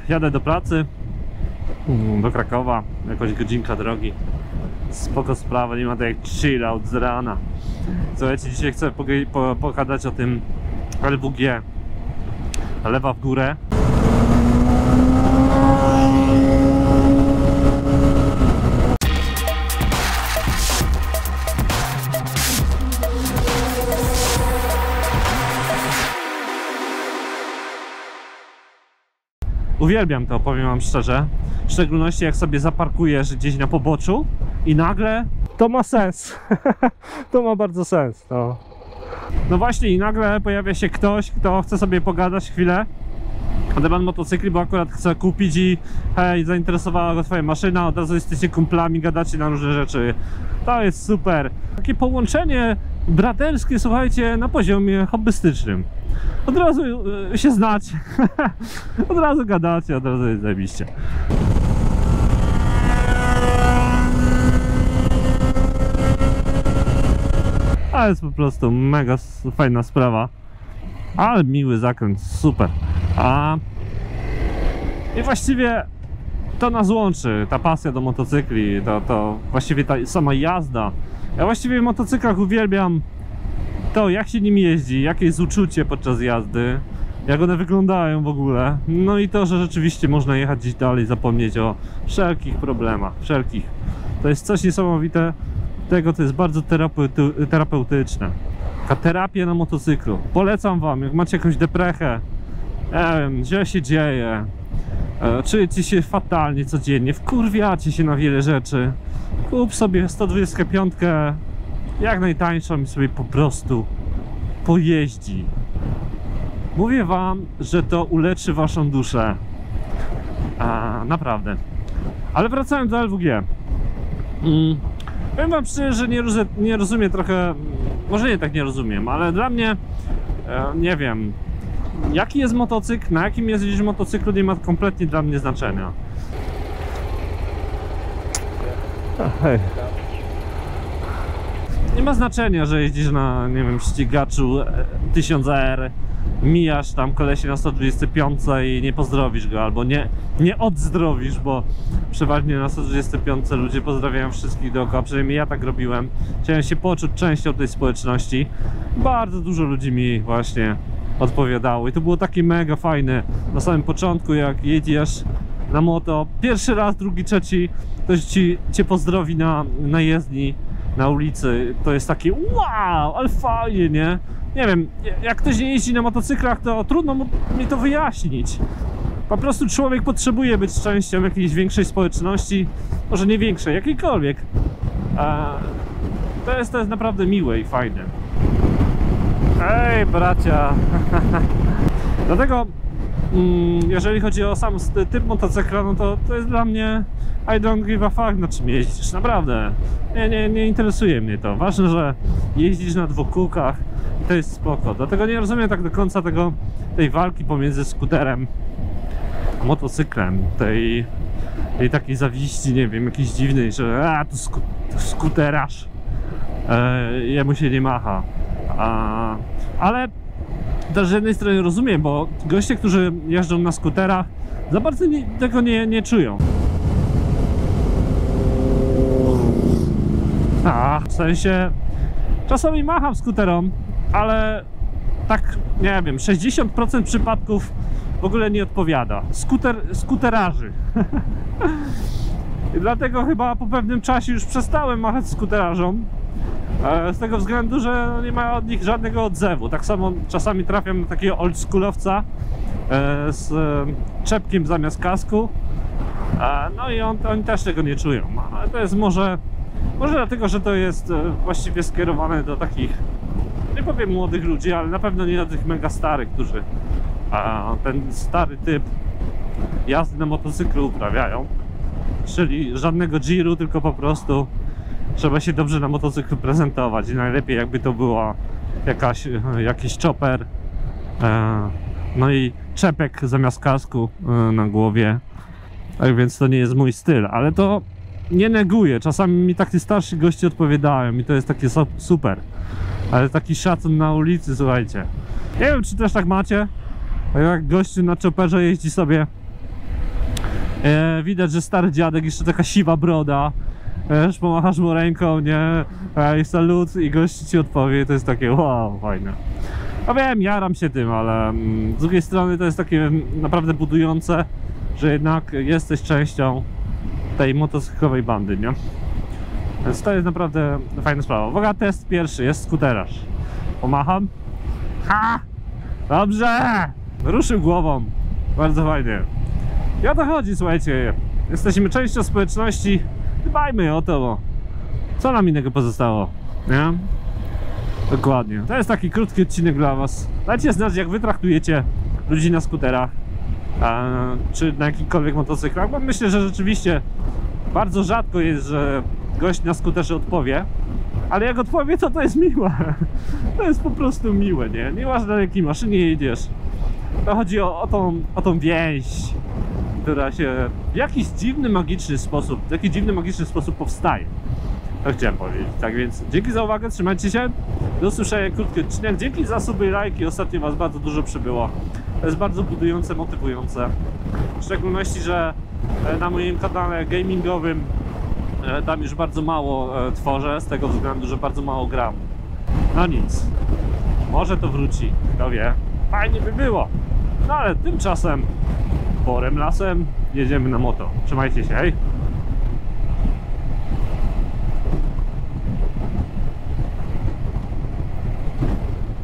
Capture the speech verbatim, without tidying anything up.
jadę do pracy, do Krakowa, jakoś godzinka drogi. Spoko sprawa, nie ma tak jak chill out z rana. Słuchajcie, dzisiaj chcę po pogadać o tym L W G. Lewa w górę. Uwielbiam to, powiem wam szczerze. W szczególności jak sobie zaparkujesz gdzieś na poboczu i nagle to ma sens. To ma bardzo sens. No. no właśnie i nagle pojawia się ktoś, kto chce sobie pogadać chwilę na temat motocykli, bo akurat chce kupić i hej, zainteresowała go twoja maszyna, od razu jesteście kumplami, gadacie na różne rzeczy. To jest super. Takie połączenie braterskie, słuchajcie, na poziomie hobbystycznym. Od razu się znacie, od razu gadacie, od razu jest zajebiście. A jest po prostu mega fajna sprawa, ale miły zakręt, super. A i właściwie to nas łączy, ta pasja do motocykli, to, to właściwie ta sama jazda. Ja właściwie w motocyklach uwielbiam to, jak się nim jeździ, jakie jest uczucie podczas jazdy, jak one wyglądają w ogóle. No i to, że rzeczywiście można jechać gdzieś dalej, zapomnieć o wszelkich problemach, wszelkich. To jest coś niesamowite, tego to jest bardzo terapeuty terapeutyczne. Taka terapia na motocyklu. Polecam wam, jak macie jakąś deprechę, nie wiem, źle się dzieje, e, czujecie się fatalnie codziennie, wkurwiacie się na wiele rzeczy, kup sobie sto dwadzieścia pięć, jak najtańszą i sobie po prostu pojeździ. Mówię wam, że to uleczy waszą duszę. A, naprawdę. Ale wracając do L W G. Mm, powiem wam szczerze, że nie, nie rozumiem trochę, może nie tak nie rozumiem, ale dla mnie, e, nie wiem, jaki jest motocykl, na jakim jeździsz motocyklu, nie ma kompletnie dla mnie znaczenia. Hej. Nie ma znaczenia, że jeździsz na, nie wiem, ścigaczu tysiąc R, mijasz tam kolesie na sto dwadzieścia pięć i nie pozdrowisz go, albo nie, nie odzdrowisz, bo przeważnie na sto dwadzieścia pięć ludzie pozdrawiają wszystkich dookoła, przynajmniej ja tak robiłem. Chciałem się poczuć częścią tej społeczności. Bardzo dużo ludzi mi właśnie odpowiadało i to było takie mega fajne na samym początku, jak jedziesz na moto, pierwszy raz, drugi, trzeci, ktoś ci, cię pozdrowi na, na jezdni, na ulicy, to jest takie wow, ale fajnie, nie? Nie wiem, jak ktoś nie jeździ na motocyklach, to trudno mi to wyjaśnić. Po prostu człowiek potrzebuje być częścią jakiejś większej społeczności, może nie większej, jakiejkolwiek. To jest, to jest naprawdę miłe i fajne. Ej, bracia! Dlatego, jeżeli chodzi o sam typ motocykla, no to to jest dla mnie I don't give a fuck, na czym jeździsz, naprawdę. Nie, nie, nie interesuje mnie to. Ważne, że jeździsz na dwóch kółkach i to jest spoko. Dlatego nie rozumiem tak do końca tego, tej walki pomiędzy skuterem a motocyklem. Tej, tej takiej zawiści, nie wiem, jakiejś dziwnej, że a, to, sku, to skuteraż. E, jemu się nie macha. A, ale też z jednej strony rozumiem, bo goście, którzy jeżdżą na skuterach, za bardzo nie, tego nie, nie czują. A, w sensie czasami macham skuterom, ale tak, nie wiem, sześćdziesiąt procent przypadków w ogóle nie odpowiada. Skuter, skuterarzy. I dlatego chyba po pewnym czasie już przestałem machać skuterarzom. Z tego względu, że nie ma od nich żadnego odzewu. Tak samo czasami trafiam na takiego oldschoolowca z czepkiem zamiast kasku. No i on, oni też tego nie czują. Ale to jest może, może dlatego, że to jest właściwie skierowane do takich, nie powiem młodych ludzi, ale na pewno nie do tych mega starych, którzy ten stary typ jazdy na motocyklu uprawiają. Czyli żadnego giru, tylko po prostu trzeba się dobrze na motocyklu prezentować i najlepiej jakby to była jakaś, jakiś chopper, no i czepek zamiast kasku na głowie. Tak więc to nie jest mój styl, ale to nie neguję. Czasami mi tacy starsi goście odpowiadają i to jest takie super. Ale taki szacun na ulicy, słuchajcie. Nie wiem, czy też tak macie. Jak gościu na chopperze jeździ sobie E, widać, że stary dziadek, jeszcze taka siwa broda. Wiesz, pomachasz mu ręką, nie? Ej, salut i gość ci odpowie, to jest takie wow, fajne. No wiem, jaram się tym, ale mm, z drugiej strony to jest takie naprawdę budujące, że jednak jesteś częścią tej motocyklowej bandy, nie? Więc to jest naprawdę fajna sprawa. Uwaga, test pierwszy, jest skuterarz. Pomacham. Ha! Dobrze! Ruszył głową. Bardzo fajnie. I o to chodzi, słuchajcie. Jesteśmy częścią społeczności. Dbajmy o to, bo co nam innego pozostało, nie? Dokładnie. To jest taki krótki odcinek dla was. Dajcie znać, jak wy traktujecie ludzi na skuterach, a, czy na jakichkolwiek motocyklach, bo myślę, że rzeczywiście bardzo rzadko jest, że gość na skuterze odpowie, ale jak odpowie, to to jest miłe. To jest po prostu miłe, nie? Nieważne, na jakiej maszynie jedziesz. To chodzi o, o, tą, o tą więź, która się w jakiś dziwny, magiczny sposób, w jakiś dziwny, magiczny sposób powstaje. To chciałem powiedzieć. Tak więc dzięki za uwagę, trzymajcie się. Do usłyszenia, krótki odcinek. Dzięki za suby i lajki, ostatnio was bardzo dużo przybyło. To jest bardzo budujące, motywujące. W szczególności, że na moim kanale gamingowym tam już bardzo mało tworzę, z tego względu, że bardzo mało gram. No nic. Może to wróci, kto wie. Fajnie by było. No ale tymczasem, porem lasem, jedziemy na moto. Trzymajcie się, hej!